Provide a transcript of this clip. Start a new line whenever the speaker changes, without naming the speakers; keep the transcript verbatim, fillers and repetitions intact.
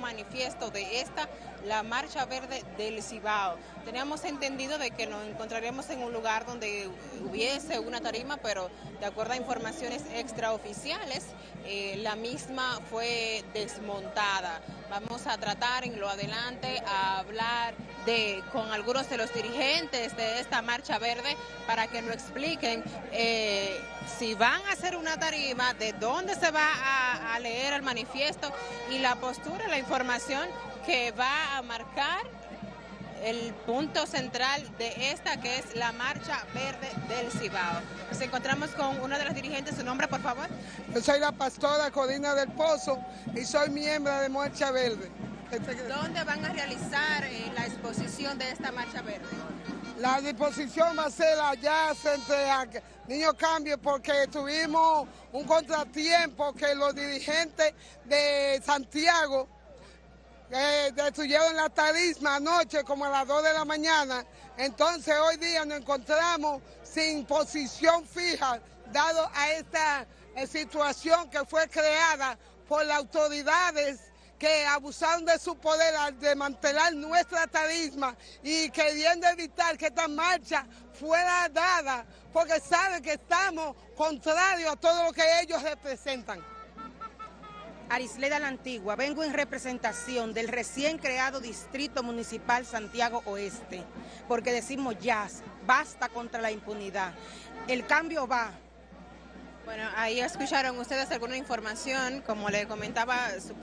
manifiesto de esta, la Marcha Verde del Cibao. Teníamos entendido de que nos encontraríamos en un lugar donde hubiese una tarima, pero de acuerdo a informaciones extraoficiales, eh, la misma fue desmontada. Vamos a tratar en lo adelante a hablar de, con algunos de los dirigentes de esta Marcha Verde para que nos expliquen eh, si van a hacer una tarima, de dónde se va a, a leer el manifiesto y la postura, la información que va a marcar el punto central de esta, que es la Marcha Verde del Cibao. Nos encontramos con uno de los dirigentes. ¿Su nombre, por favor?
Yo soy la pastora Corina del Pozo y soy miembro de Marcha Verde.
¿Dónde van a realizar eh, la exposición de esta Marcha Verde?
La disposición va a ser allá frente a Niño Cambio, porque tuvimos un contratiempo que los dirigentes de Santiago eh, destruyeron la tarisma anoche como a las dos de la mañana. Entonces hoy día nos encontramos sin posición fija, dado a esta eh, situación que fue creada por las autoridades que abusaron de su poder al desmantelar nuestra tarisma y queriendo evitar que esta marcha fuera dada, porque saben que estamos contrarios a todo lo que ellos representan.
Arisleda la Antigua, vengo en representación del recién creado Distrito Municipal Santiago Oeste, porque decimos ya, basta contra la impunidad. El cambio va.
Bueno, ahí escucharon ustedes alguna información, como le comentaba su